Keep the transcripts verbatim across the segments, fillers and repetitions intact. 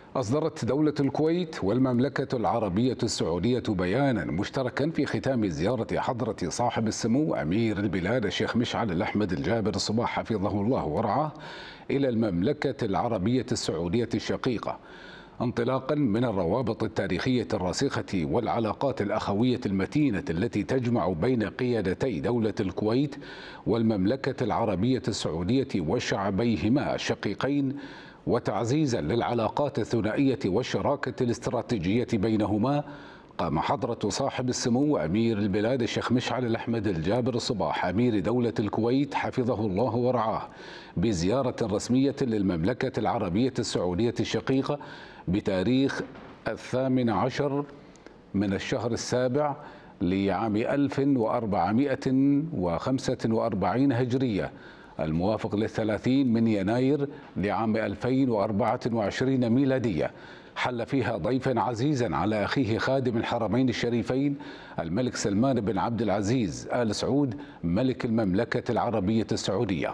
أصدرت دولة الكويت والمملكة العربية السعودية بيانا مشتركا في ختام زيارة حضرة صاحب السمو أمير البلاد الشيخ مشعل الأحمد الجابر الصباح حفظه الله ورعاه إلى المملكة العربية السعودية الشقيقة، انطلاقا من الروابط التاريخية الراسخة والعلاقات الأخوية المتينة التي تجمع بين قيادتي دولة الكويت والمملكة العربية السعودية وشعبيهما الشقيقين، وتعزيزا للعلاقات الثنائية والشراكة الاستراتيجية بينهما. قام حضرة صاحب السمو أمير البلاد الشيخ مشعل الأحمد الجابر الصباح أمير دولة الكويت حفظه الله ورعاه بزيارة رسمية للمملكة العربية السعودية الشقيقة بتاريخ الثامن عشر من الشهر السابع لعام ألف وأربعمائة وخمسة وأربعين هجرية، الموافق للثلاثين من يناير لعام ألفين وأربعة وعشرين ميلادية. حل فيها ضيفا عزيزا على أخيه خادم الحرمين الشريفين الملك سلمان بن عبد العزيز آل سعود ملك المملكة العربية السعودية.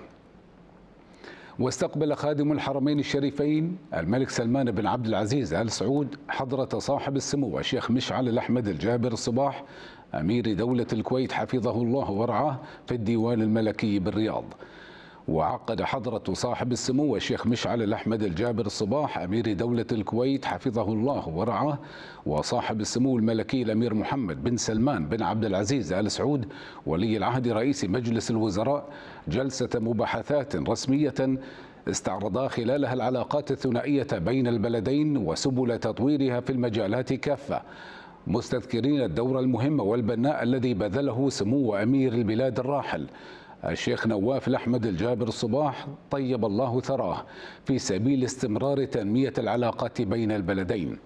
واستقبل خادم الحرمين الشريفين الملك سلمان بن عبد العزيز آل سعود حضرة صاحب السمو الشيخ مشعل الأحمد الجابر الصباح أمير دولة الكويت حفظه الله ورعاه في الديوان الملكي بالرياض. وعقد حضرة صاحب السمو الشيخ مشعل الأحمد الجابر الصباح أمير دولة الكويت حفظه الله ورعاه وصاحب السمو الملكي الأمير محمد بن سلمان بن عبد العزيز آل سعود ولي العهد رئيس مجلس الوزراء جلسة مباحثات رسمية استعرضا خلالها العلاقات الثنائية بين البلدين وسبل تطويرها في المجالات كافة، مستذكرين الدور المهم والبناء الذي بذله سمو أمير البلاد الراحل الشيخ نواف الأحمد الجابر الصباح طيب الله ثراه في سبيل استمرار تنمية العلاقات بين البلدين.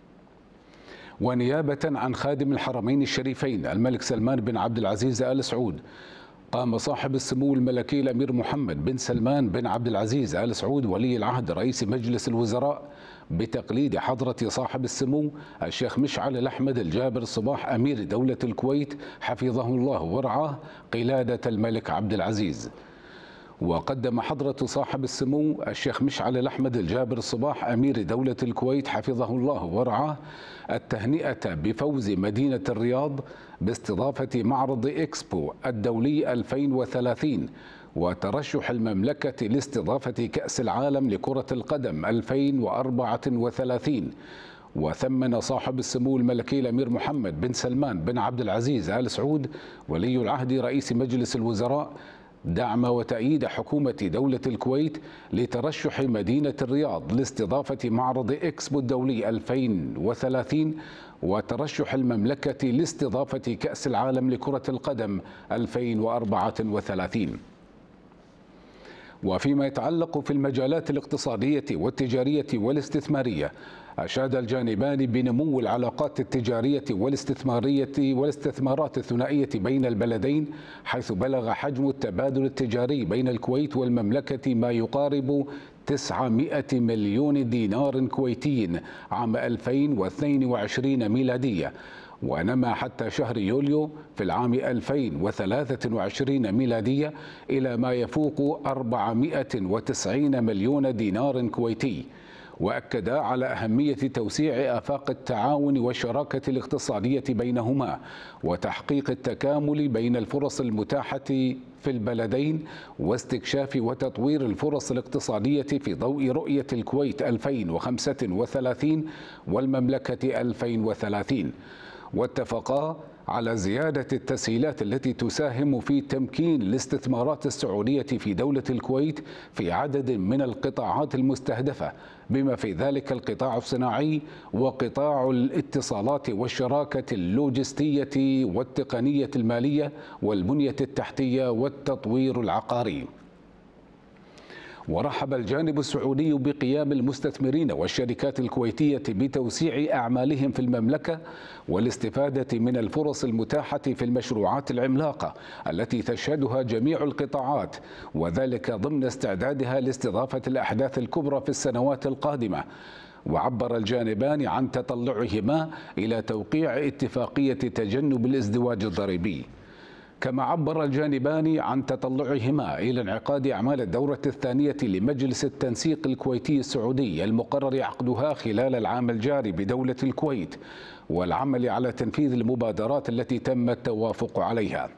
ونيابة عن خادم الحرمين الشريفين الملك سلمان بن عبد العزيز آل سعود، قام صاحب السمو الملكي الأمير محمد بن سلمان بن عبد العزيز آل سعود ولي العهد رئيس مجلس الوزراء بتقليد حضرة صاحب السمو الشيخ مشعل الأحمد الجابر الصباح أمير دولة الكويت حفظه الله ورعاه قلادة الملك عبد العزيز. وقدم حضرة صاحب السمو الشيخ مشعل الأحمد الجابر الصباح أمير دولة الكويت حفظه الله ورعاه التهنئة بفوز مدينة الرياض باستضافة معرض إكسبو الدولي ألفين وثلاثين وترشح المملكة لاستضافة كأس العالم لكرة القدم ألفين وأربعة وثلاثين. وثمن صاحب السمو الملكي الأمير محمد بن سلمان بن عبد العزيز آل سعود ولي العهد رئيس مجلس الوزراء دعم وتأييد حكومة دولة الكويت لترشح مدينة الرياض لاستضافة معرض إكسبو الدولي ألفين وثلاثين وترشح المملكة لاستضافة كأس العالم لكرة القدم ألفين وأربعة وثلاثين. وفيما يتعلق في المجالات الاقتصادية والتجارية والاستثمارية، أشاد الجانبان بنمو العلاقات التجارية والاستثمارية والاستثمارات الثنائية بين البلدين، حيث بلغ حجم التبادل التجاري بين الكويت والمملكة ما يقارب تسعمائة مليون دينار كويتي عام ألفين واثنين وعشرين ميلادية، ونما حتى شهر يوليو في العام ألفين وثلاثة وعشرين ميلادية إلى ما يفوق أربعمائة وتسعين مليون دينار كويتي. وأكدا على أهمية توسيع آفاق التعاون والشراكة الاقتصادية بينهما وتحقيق التكامل بين الفرص المتاحة في البلدين واستكشاف وتطوير الفرص الاقتصادية في ضوء رؤية الكويت ألفين وخمسة وثلاثين والمملكة ألفين وثلاثين. واتفقا على زيادة التسهيلات التي تساهم في تمكين الاستثمارات السعودية في دولة الكويت في عدد من القطاعات المستهدفة، بما في ذلك القطاع الصناعي وقطاع الاتصالات والشراكة اللوجستية والتقنية المالية والبنية التحتية والتطوير العقاري. ورحب الجانب السعودي بقيام المستثمرين والشركات الكويتية بتوسيع أعمالهم في المملكة والاستفادة من الفرص المتاحة في المشروعات العملاقة التي تشهدها جميع القطاعات، وذلك ضمن استعدادها لاستضافة الأحداث الكبرى في السنوات القادمة. وعبر الجانبان عن تطلعهما إلى توقيع اتفاقية تجنب الازدواج الضريبي. كما عبر الجانبان عن تطلعهما إلى انعقاد أعمال الدورة الثانية لمجلس التنسيق الكويتي السعودي المقرر عقدها خلال العام الجاري بدولة الكويت، والعمل على تنفيذ المبادرات التي تم التوافق عليها.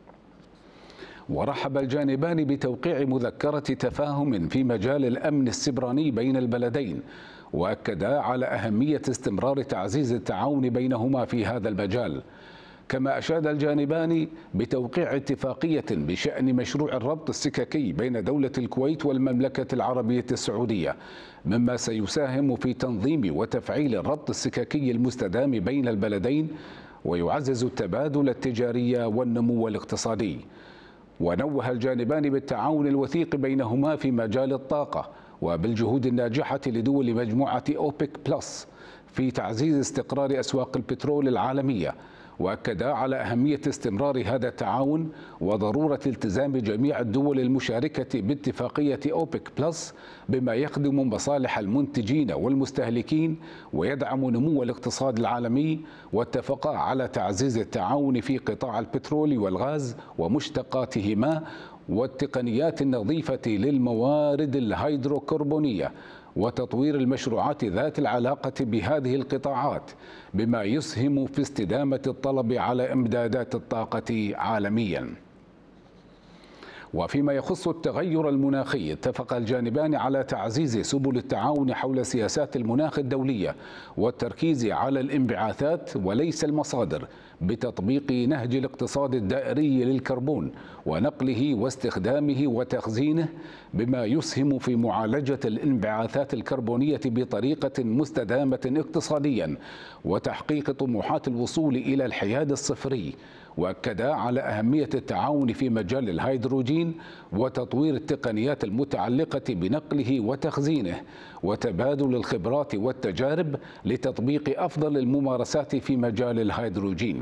ورحب الجانبان بتوقيع مذكرة تفاهم في مجال الأمن السبراني بين البلدين، وأكدا على أهمية استمرار تعزيز التعاون بينهما في هذا المجال. كما أشاد الجانبان بتوقيع اتفاقية بشأن مشروع الربط السككي بين دولة الكويت والمملكة العربية السعودية، مما سيساهم في تنظيم وتفعيل الربط السككي المستدام بين البلدين، ويعزز التبادل التجاري والنمو الاقتصادي. ونوه الجانبان بالتعاون الوثيق بينهما في مجال الطاقة وبالجهود الناجحة لدول مجموعة أوبك بلس في تعزيز استقرار أسواق البترول العالمية، وأكدا على أهمية استمرار هذا التعاون وضرورة التزام جميع الدول المشاركة باتفاقية أوبك بلس بما يخدم مصالح المنتجين والمستهلكين ويدعم نمو الاقتصاد العالمي، واتفقا على تعزيز التعاون في قطاع البترول والغاز ومشتقاتهما والتقنيات النظيفة للموارد الهيدروكربونية وتطوير المشروعات ذات العلاقة بهذه القطاعات بما يسهم في استدامة الطلب على إمدادات الطاقة عالميا. وفيما يخص التغير المناخي، اتفق الجانبان على تعزيز سبل التعاون حول سياسات المناخ الدولية والتركيز على الانبعاثات وليس المصادر، بتطبيق نهج الاقتصاد الدائري للكربون ونقله واستخدامه وتخزينه بما يسهم في معالجة الانبعاثات الكربونية بطريقة مستدامة اقتصاديا وتحقيق طموحات الوصول إلى الحياد الصفري. وأكدا على أهمية التعاون في مجال الهيدروجين وتطوير التقنيات المتعلقة بنقله وتخزينه وتبادل الخبرات والتجارب لتطبيق أفضل الممارسات في مجال الهيدروجين.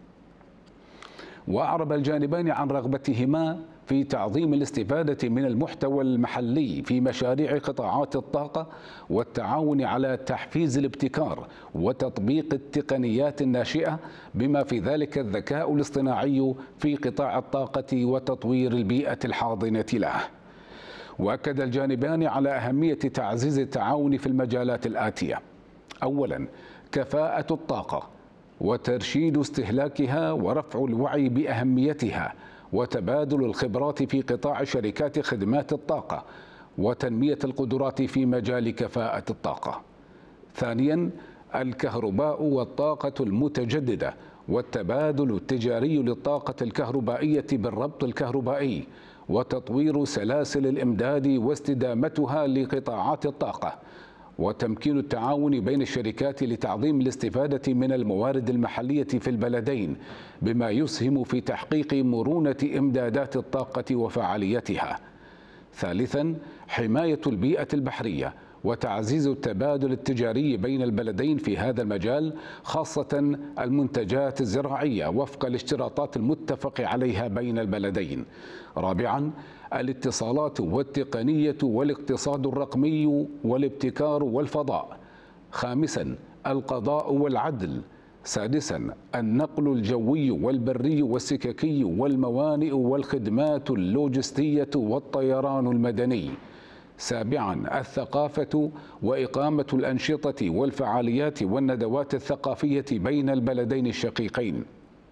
وأعرب الجانبان عن رغبتهما في تعظيم الاستفادة من المحتوى المحلي في مشاريع قطاعات الطاقة والتعاون على تحفيز الابتكار وتطبيق التقنيات الناشئة بما في ذلك الذكاء الاصطناعي في قطاع الطاقة وتطوير البيئة الحاضنة له. وأكد الجانبان على أهمية تعزيز التعاون في المجالات الآتية: أولا، كفاءة الطاقة وترشيد استهلاكها ورفع الوعي بأهميتها وتبادل الخبرات في قطاع شركات خدمات الطاقة وتنمية القدرات في مجال كفاءة الطاقة. ثانيا، الكهرباء والطاقة المتجددة والتبادل التجاري للطاقة الكهربائية بالربط الكهربائي وتطوير سلاسل الإمداد واستدامتها لقطاعات الطاقة وتمكين التعاون بين الشركات لتعظيم الاستفادة من الموارد المحلية في البلدين بما يسهم في تحقيق مرونة إمدادات الطاقة وفعاليتها. ثالثا، حماية البيئة البحرية وتعزيز التبادل التجاري بين البلدين في هذا المجال، خاصة المنتجات الزراعية وفق الاشتراطات المتفق عليها بين البلدين. رابعا، الاتصالات والتقنية والاقتصاد الرقمي والابتكار والفضاء. خامسا، القضاء والعدل. سادسا، النقل الجوي والبري والسككي والموانئ والخدمات اللوجستية والطيران المدني. سابعا، الثقافة وإقامة الأنشطة والفعاليات والندوات الثقافية بين البلدين الشقيقين.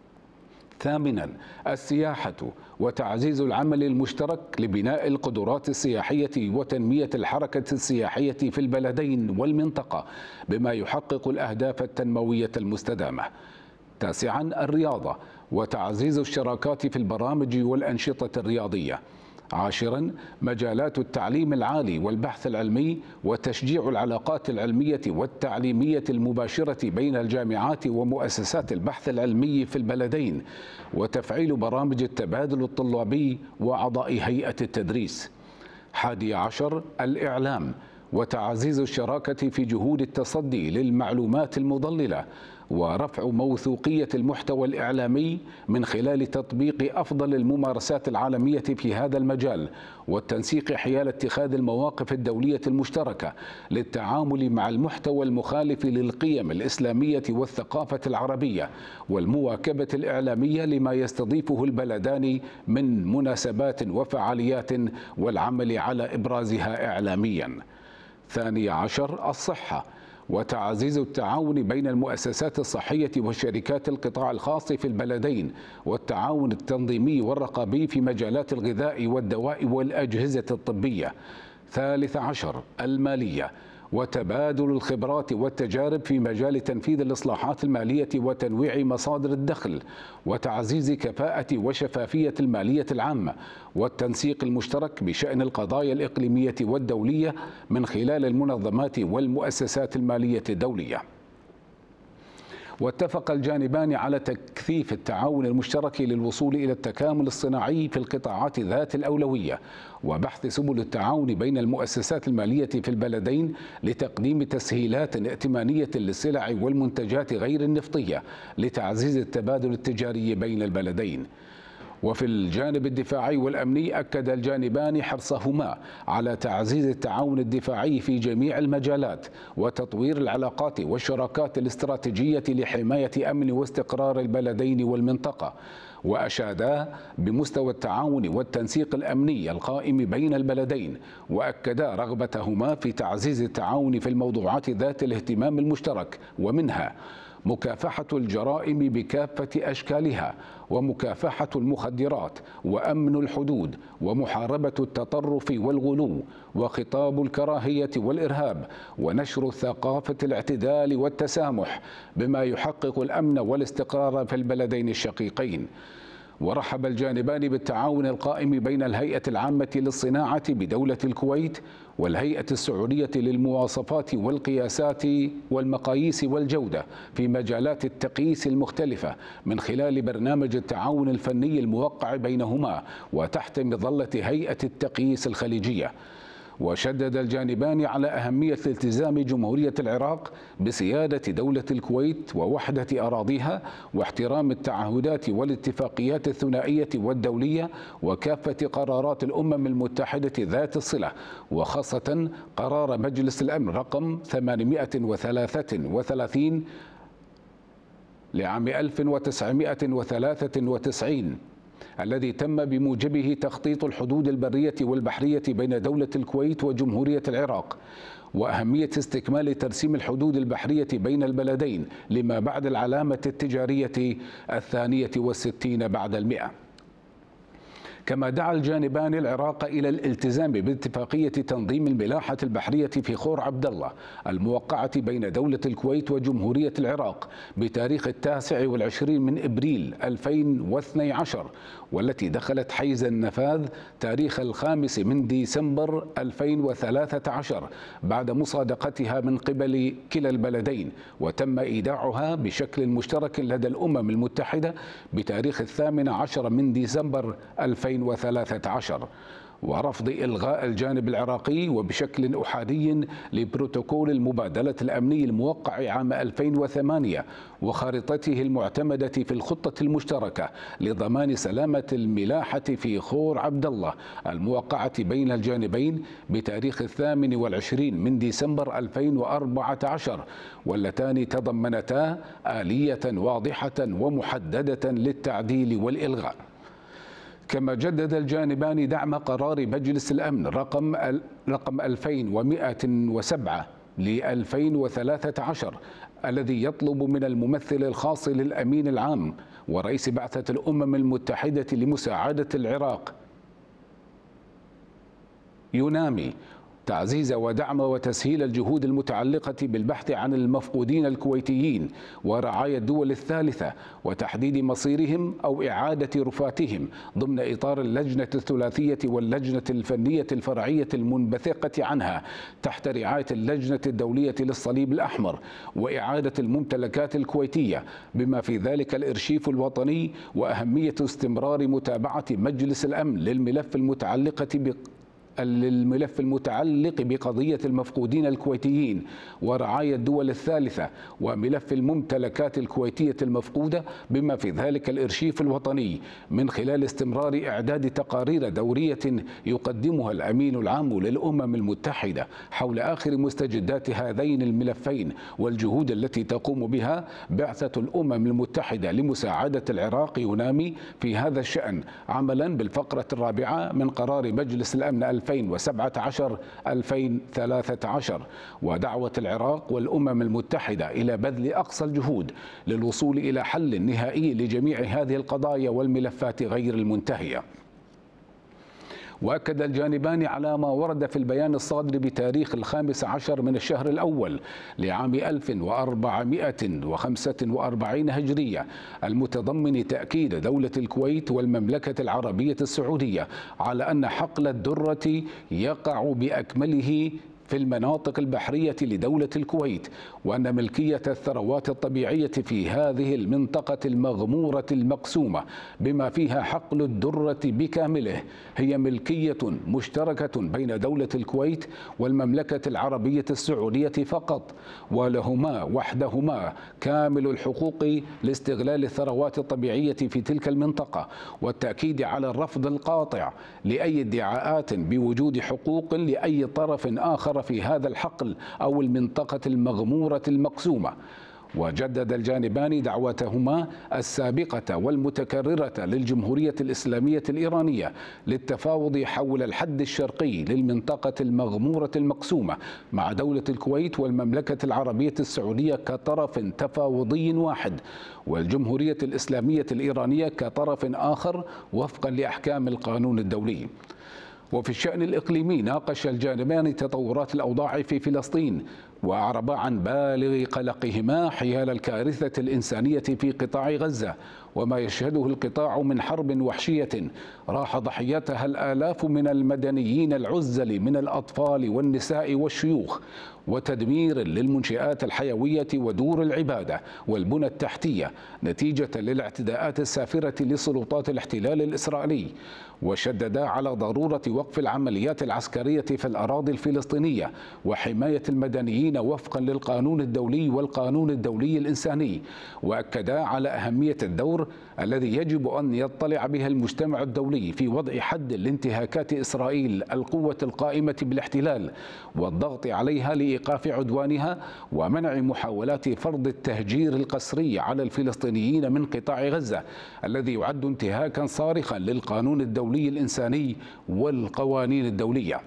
ثامنا، السياحة وتعزيز العمل المشترك لبناء القدرات السياحية وتنمية الحركة السياحية في البلدين والمنطقة بما يحقق الأهداف التنموية المستدامة. تاسعا، الرياضة وتعزيز الشراكات في البرامج والأنشطة الرياضية. عاشرا، مجالات التعليم العالي والبحث العلمي وتشجيع العلاقات العلمية والتعليمية المباشرة بين الجامعات ومؤسسات البحث العلمي في البلدين وتفعيل برامج التبادل الطلابي وأعضاء هيئة التدريس. حادي عشر، الإعلام وتعزيز الشراكة في جهود التصدي للمعلومات المضللة، ورفع موثوقية المحتوى الإعلامي من خلال تطبيق أفضل الممارسات العالمية في هذا المجال، والتنسيق حيال اتخاذ المواقف الدولية المشتركة للتعامل مع المحتوى المخالف للقيم الإسلامية والثقافة العربية، والمواكبة الإعلامية لما يستضيفه البلدان من مناسبات وفعاليات، والعمل على إبرازها إعلاميا. ثاني عشر، الصحة وتعزيز التعاون بين المؤسسات الصحية وشركات القطاع الخاص في البلدين، والتعاون التنظيمي والرقابي في مجالات الغذاء والدواء والأجهزة الطبية. ثالث عشر، المالية وتبادل الخبرات والتجارب في مجال تنفيذ الإصلاحات المالية وتنويع مصادر الدخل، وتعزيز كفاءة وشفافية المالية العامة، والتنسيق المشترك بشأن القضايا الإقليمية والدولية من خلال المنظمات والمؤسسات المالية الدولية. واتفق الجانبان على تكثيف التعاون المشترك للوصول إلى التكامل الصناعي في القطاعات ذات الأولوية، وبحث سبل التعاون بين المؤسسات المالية في البلدين لتقديم تسهيلات ائتمانية للسلع والمنتجات غير النفطية لتعزيز التبادل التجاري بين البلدين. وفي الجانب الدفاعي والأمني، أكد الجانبان حرصهما على تعزيز التعاون الدفاعي في جميع المجالات، وتطوير العلاقات والشراكات الاستراتيجية لحماية أمن واستقرار البلدين والمنطقة، وأشادا بمستوى التعاون والتنسيق الأمني القائم بين البلدين، وأكدا رغبتهما في تعزيز التعاون في الموضوعات ذات الاهتمام المشترك، ومنها مكافحة الجرائم بكافة أشكالها، ومكافحة المخدرات، وأمن الحدود، ومحاربة التطرف والغلو، وخطاب الكراهية والإرهاب، ونشر ثقافة الاعتدال والتسامح بما يحقق الأمن والاستقرار في البلدين الشقيقين. ورحب الجانبان بالتعاون القائم بين الهيئة العامة للصناعة بدولة الكويت والهيئة السعودية للمواصفات والقياسات والمقاييس والجودة في مجالات التقييس المختلفة من خلال برنامج التعاون الفني الموقع بينهما وتحت مظلة هيئة التقييس الخليجية. وشدد الجانبان على أهمية التزام جمهورية العراق بسيادة دولة الكويت ووحدة أراضيها، واحترام التعهدات والاتفاقيات الثنائية والدولية وكافة قرارات الأمم المتحدة ذات الصلة، وخاصة قرار مجلس الأمن رقم ثمانمائة وثلاثة وثلاثين لعام ألف وتسعمائة وثلاثة وتسعين الذي تم بموجبه تخطيط الحدود البرية والبحرية بين دولة الكويت وجمهورية العراق، وأهمية استكمال ترسيم الحدود البحرية بين البلدين لما بعد العلامة التجارية الثانية والستين بعد المئة. كما دعا الجانبان العراق إلى الالتزام باتفاقية تنظيم الملاحة البحرية في خور عبد الله الموقعة بين دولة الكويت وجمهورية العراق بتاريخ التاسع والعشرين من إبريل ألفين واثني عشر، والتي دخلت حيز النفاذ تاريخ الخامس من ديسمبر ألفين وثلاثة عشر بعد مصادقتها من قبل كلا البلدين، وتم إيداعها بشكل مشترك لدى الأمم المتحدة بتاريخ الثامن عشر من ديسمبر ألفين وثلاثة عشر، ورفض إلغاء الجانب العراقي وبشكل أحادي لبروتوكول المبادلة الأمني الموقع عام ألفين وثمانية وخارطته المعتمدة في الخطة المشتركة لضمان سلامة الملاحة في خور عبد الله الموقعة بين الجانبين بتاريخ الثامن والعشرين من ديسمبر ألفين وأربعة عشر، واللتان تضمنتا آلية واضحة ومحددة للتعديل والإلغاء. كما جدد الجانبان دعم قرار مجلس الأمن رقم رقم ألفين ومائة وسبعة ل ألفين وثلاثة عشر الذي يطلب من الممثل الخاص للأمين العام ورئيس بعثة الأمم المتحدة لمساعدة العراق يونامي تعزيز ودعم وتسهيل الجهود المتعلقة بالبحث عن المفقودين الكويتيين ورعاية الدول الثالثة وتحديد مصيرهم أو إعادة رفاتهم ضمن إطار اللجنة الثلاثية واللجنة الفنية الفرعية المنبثقة عنها تحت رعاية اللجنة الدولية للصليب الأحمر، وإعادة الممتلكات الكويتية بما في ذلك الإرشيف الوطني، وأهمية استمرار متابعة مجلس الأمن للملف المتعلقة ب للملف المتعلق بقضية المفقودين الكويتيين ورعاية الدول الثالثة وملف الممتلكات الكويتية المفقودة بما في ذلك الإرشيف الوطني، من خلال استمرار إعداد تقارير دورية يقدمها الأمين العام للأمم المتحدة حول آخر مستجدات هذين الملفين والجهود التي تقوم بها بعثة الأمم المتحدة لمساعدة العراق يونامي في هذا الشأن، عملا بالفقرة الرابعة من قرار مجلس الأمن ألفين وسبعة عشر ألفين وثلاثة عشر، ودعوة العراق والأمم المتحدة إلى بذل أقصى الجهود للوصول إلى حل نهائي لجميع هذه القضايا والملفات غير المنتهية. وأكد الجانبان على ما ورد في البيان الصادر بتاريخ الخامس عشر من الشهر الأول لعام ألف وأربعمائة وخمسة وأربعين هجرية، المتضمن تأكيد دولة الكويت والمملكة العربية السعودية على أن حقل الدرة يقع بأكمله في المناطق البحرية لدولة الكويت، وأن ملكية الثروات الطبيعية في هذه المنطقة المغمورة المقسومة بما فيها حقل الدرة بكامله هي ملكية مشتركة بين دولة الكويت والمملكة العربية السعودية فقط، ولهما وحدهما كامل الحقوق لاستغلال الثروات الطبيعية في تلك المنطقة، والتأكيد على الرفض القاطع لأي ادعاءات بوجود حقوق لأي طرف آخر في هذا الحقل أو المنطقة المغمورة المقسومة. وجدد الجانبان دعوتهما السابقة والمتكررة للجمهورية الإسلامية الإيرانية للتفاوض حول الحد الشرقي للمنطقة المغمورة المقسومة مع دولة الكويت والمملكة العربية السعودية كطرف تفاوضي واحد، والجمهورية الإسلامية الإيرانية كطرف آخر وفقا لأحكام القانون الدولي. وفي الشأن الإقليمي ناقش الجانبان تطورات الأوضاع في فلسطين، وأعربا عن بالغ قلقهما حيال الكارثة الإنسانية في قطاع غزة وما يشهده القطاع من حرب وحشية راح ضحيتها الآلاف من المدنيين العزل من الأطفال والنساء والشيوخ، وتدمير للمنشآت الحيوية ودور العبادة والبنى التحتية نتيجة للاعتداءات السافرة لسلطات الاحتلال الإسرائيلي. وشدد على ضرورة وقف العمليات العسكرية في الأراضي الفلسطينية وحماية المدنيين وفقا للقانون الدولي والقانون الدولي الإنساني، وأكدا على أهمية الدور الذي يجب أن يطلع بها المجتمع الدولي في وضع حد لانتهاكات إسرائيل القوة القائمة بالاحتلال والضغط عليها لإيقاف عدوانها ومنع محاولات فرض التهجير القسري على الفلسطينيين من قطاع غزة الذي يعد انتهاكا صارخا للقانون الدولي الإنساني والقوانين الدولية.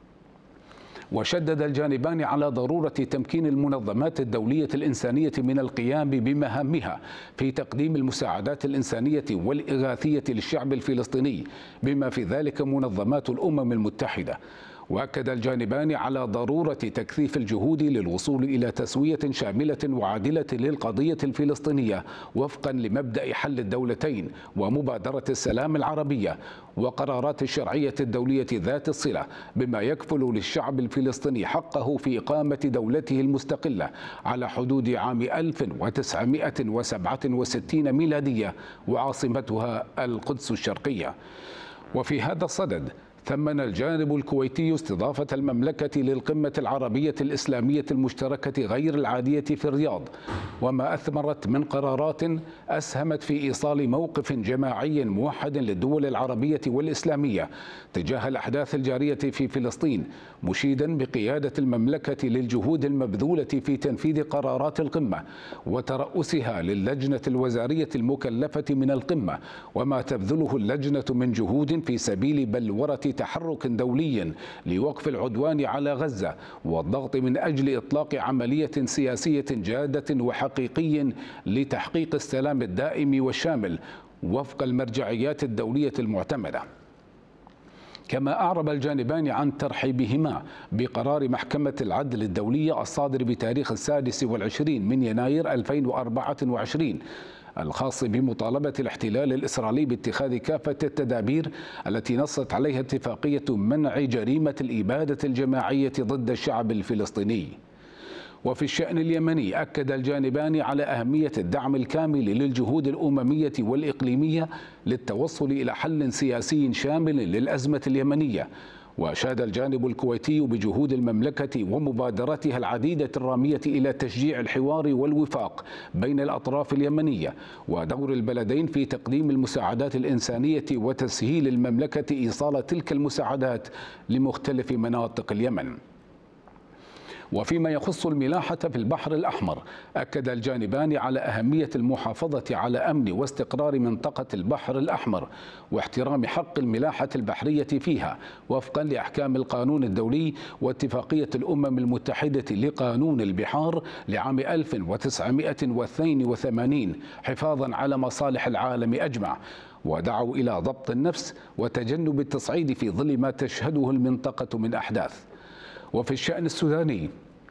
وشدد الجانبان على ضرورة تمكين المنظمات الدولية الإنسانية من القيام بمهامها في تقديم المساعدات الإنسانية والإغاثية للشعب الفلسطيني بما في ذلك منظمات الأمم المتحدة. وأكد الجانبان على ضرورة تكثيف الجهود للوصول إلى تسوية شاملة وعادلة للقضية الفلسطينية وفقا لمبدأ حل الدولتين ومبادرة السلام العربية وقرارات الشرعية الدولية ذات الصلة، بما يكفل للشعب الفلسطيني حقه في إقامة دولته المستقلة على حدود عام ألف وتسعمائة وسبعة وستين ميلادية وعاصمتها القدس الشرقية. وفي هذا الصدد ثمن الجانب الكويتي استضافة المملكة للقمة العربية الإسلامية المشتركة غير العادية في الرياض، وما أثمرت من قرارات أسهمت في إيصال موقف جماعي موحد للدول العربية والإسلامية تجاه الأحداث الجارية في فلسطين، مشيدا بقيادة المملكة للجهود المبذولة في تنفيذ قرارات القمة وترأسها للجنة الوزارية المكلفة من القمة، وما تبذله اللجنة من جهود في سبيل بلورة تحرك دولي لوقف العدوان على غزة والضغط من أجل إطلاق عملية سياسية جادة وحقيقي لتحقيق السلام الدائم والشامل وفق المرجعيات الدولية المعتمدة. كما أعرب الجانبان عن ترحيبهما بقرار محكمة العدل الدولية الصادر بتاريخ السادس والعشرين من يناير ألفين وأربعة وعشرين الخاص بمطالبة الاحتلال الإسرائيلي باتخاذ كافة التدابير التي نصت عليها اتفاقية منع جريمة الإبادة الجماعية ضد الشعب الفلسطيني. وفي الشأن اليمني أكد الجانبان على أهمية الدعم الكامل للجهود الأممية والإقليمية للتوصل إلى حل سياسي شامل للأزمة اليمنية، وأشاد الجانب الكويتي بجهود المملكة ومبادراتها العديدة الرامية إلى تشجيع الحوار والوفاق بين الأطراف اليمنية، ودور البلدين في تقديم المساعدات الإنسانية وتسهيل المملكة إيصال تلك المساعدات لمختلف مناطق اليمن. وفيما يخص الملاحة في البحر الأحمر، أكد الجانبان على أهمية المحافظة على أمن واستقرار منطقة البحر الأحمر واحترام حق الملاحة البحرية فيها وفقا لأحكام القانون الدولي واتفاقية الأمم المتحدة لقانون البحار لعام ألف وتسعمائة واثنين وثمانين حفاظا على مصالح العالم أجمع، ودعوا إلى ضبط النفس وتجنب التصعيد في ظل ما تشهده المنطقة من أحداث. وفي الشأن السوداني،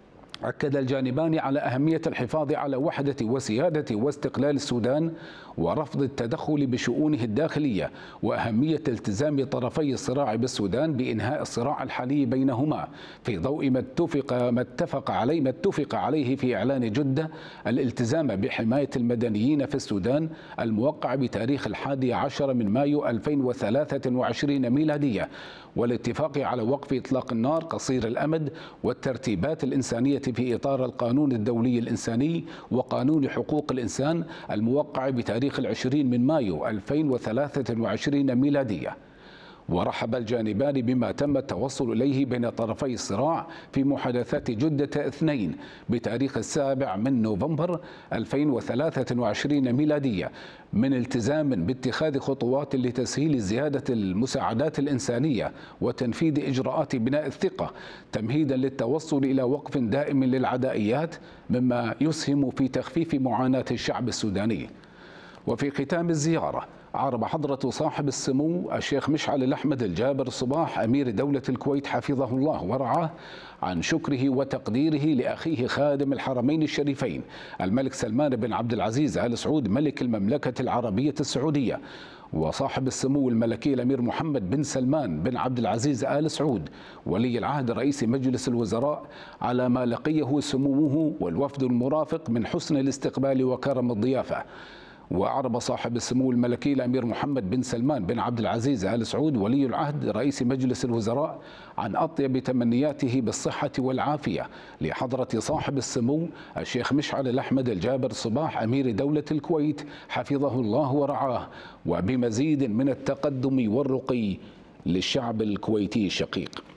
أكد الجانبان على أهمية الحفاظ على وحدة وسيادة واستقلال السودان ورفض التدخل بشؤونه الداخلية، وأهمية التزام طرفي الصراع بالسودان بإنهاء الصراع الحالي بينهما في ضوء ما اتفق ما اتفق عليه ما اتفق عليه في إعلان جدة الالتزام بحماية المدنيين في السودان الموقع بتاريخ الحادي عشر من مايو ألفين وثلاثة وعشرين ميلادية، والاتفاق على وقف إطلاق النار قصير الأمد والترتيبات الإنسانية في إطار القانون الدولي الإنساني وقانون حقوق الإنسان الموقع بتاريخ العشرين من مايو ألفين وثلاثة وعشرين ميلادية. ورحب الجانبان بما تم التوصل إليه بين طرفي الصراع في محادثات جدة اثنين بتاريخ السابع من نوفمبر ألفين وثلاثة وعشرين ميلادية من التزام باتخاذ خطوات لتسهيل زيادة المساعدات الإنسانية وتنفيذ إجراءات بناء الثقة تمهيدا للتوصل إلى وقف دائم للعدائيات مما يسهم في تخفيف معاناة الشعب السوداني. وفي ختام الزيارة، عرب حضرة صاحب السمو الشيخ مشعل الأحمد الجابر صباح أمير دولة الكويت حفظه الله ورعاه عن شكره وتقديره لأخيه خادم الحرمين الشريفين الملك سلمان بن عبد العزيز آل سعود ملك المملكة العربية السعودية وصاحب السمو الملكي الأمير محمد بن سلمان بن عبد العزيز آل سعود ولي العهد رئيس مجلس الوزراء على ما لقيه سموه والوفد المرافق من حسن الاستقبال وكرم الضيافة. وأعرب صاحب السمو الملكي الأمير محمد بن سلمان بن عبد العزيز آل سعود ولي العهد رئيس مجلس الوزراء عن أطيب تمنياته بالصحة والعافية لحضرة صاحب السمو الشيخ مشعل الأحمد الجابر صباح أمير دولة الكويت حفظه الله ورعاه، وبمزيد من التقدم والرقي للشعب الكويتي الشقيق.